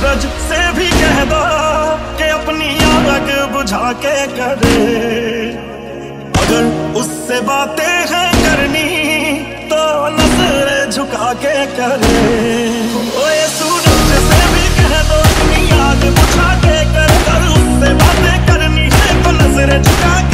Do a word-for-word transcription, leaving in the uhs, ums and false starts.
सूरज से भी कह दो कि अपनी आग बुझा के करे। अगर उससे बातें हैं करनी तो नजर झुका के करे। ओए सूरज से भी कह दो अपनी आग बुझा के करे। अगर उससे बातें करनी है तो नजर झुका